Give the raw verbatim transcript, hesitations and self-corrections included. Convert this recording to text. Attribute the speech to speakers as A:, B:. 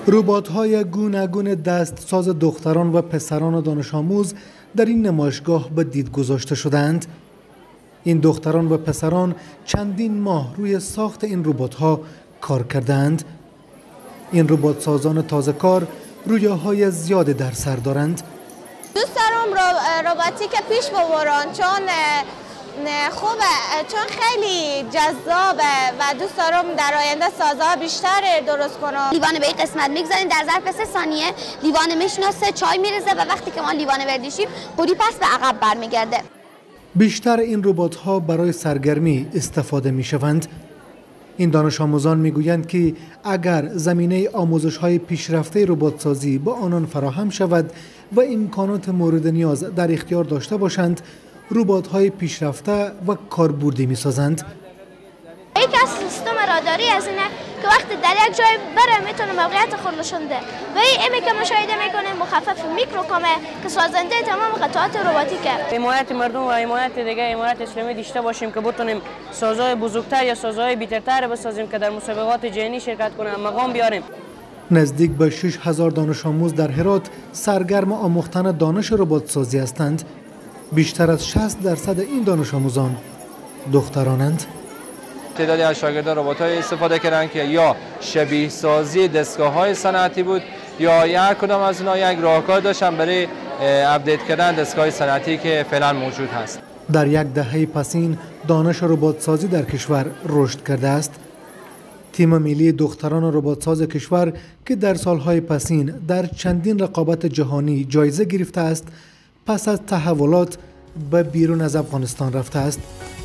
A: ربات‌های گوناگون دستساز دختران و پسران دانش آموز در این نمایشگاه به دید گذاشته شدند. این دختران و پسران چندین ماه روی ساخت این ربات‌ها کار کردند. این ربات سازان تازه کار رویاهای زیاد در سر دارند.
B: دوست دارم رباتیک پیش ببرم چون خوبه، چون خیلی جذابه و دوست دارم در آینده سازها بیشتر درست کنم.
C: لیوان به این قسمت میگذاریم، در ظرف سه ثانیه لیوان میشناسه، چای میرزه و وقتی که ما لیوان بردیشیم قوری پس به عقب برمیگرده.
A: بیشتر این ربات ها برای سرگرمی استفاده می شوند. این دانش آموزان می گویند که اگر زمینه آموزش های پیشرفته ربات سازی با آنان فراهم شود و امکانات مورد نیاز در اختیار داشته باشند، ربات های پیشرفته و کاربردی می سازند.
D: یکی از سیستم راداری از اینه که وقتی در یک جای بره میتونه موقعیت خود نشون ده و این که مشاهده میکنه مخفف میکروکامه که سازنده تمام قطعات رباتیکه.
E: حمایت مردم و حمایت دیگه حمایت اسلامی داشته باشیم که بتونیم سازهای بزرگتر یا سازهای بیشتر بسازیم که در مسابقات جهانی شرکت کنیم، مقام بیاریم.
A: نزدیک به شش هزار دانش آموز در هرات سرگرم آموختن دانش ربات سازی هستند. بیشتر از شصت درصد این دانش آموزان دخترانند.
F: تعدادی از شاگردان ربات‌های استفاده کردند که یا شبیه سازی دستگاه‌های صنعتی بود یا هر کدام از اونها یک راهکار داشتن برای اپدیت کردن دستگاه صنعتی که فعلا موجود هست.
A: در یک دهه پسین دانش ربات سازی در کشور رشد کرده است. تیم ملی دختران ربات ساز کشور که در سالهای پسین در چندین رقابت جهانی جایزه گرفته است، پس از تحولات به بیرون از افغانستان رفته است.